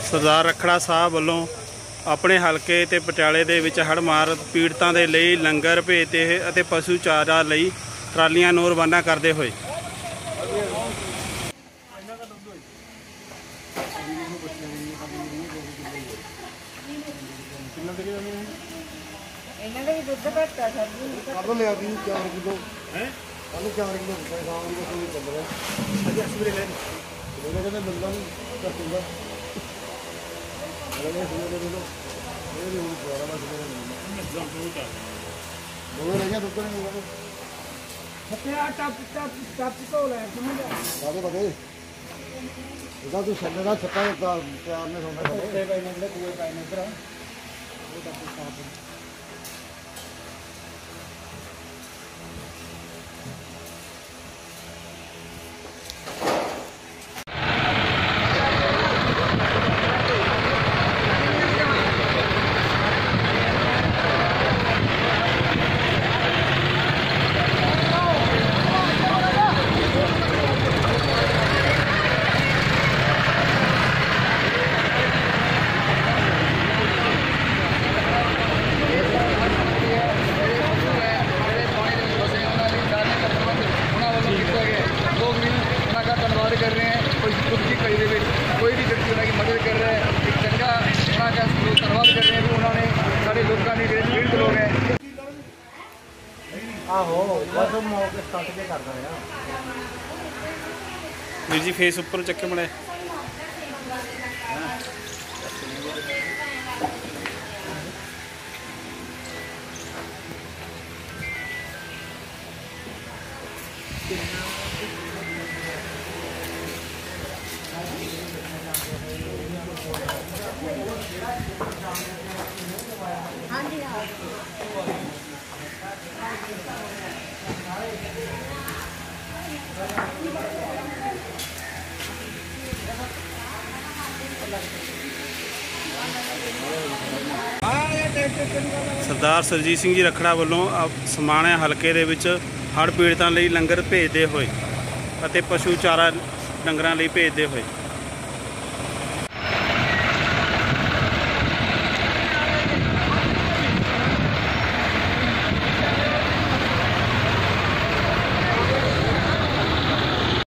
सरदार रखड़ा साहब वालों अपने हल्के ते पटियाले दे विच हड़ मार पीड़तां दे लई लंगर भेजते ते पशु चारा लई ट्रालियां नूं रवाना करते हुए कर रहे हैं। कोई भी व्यक्ति उन्होंने मदद कर रहे हैं, एक चंगा धन्यवाद कर रहे हैं। उन्होंने सारे लोगों ने पीड़ित लोग हैं वीर जी फेस उपर चक्के मड़े सरदार सुरजीत सिंह जी रखड़ा वालों समाणे हल्के दे विच हड़ पीड़तां लई लंगर भेजते हुए पशु चारा डंगरां लई भेजते हुए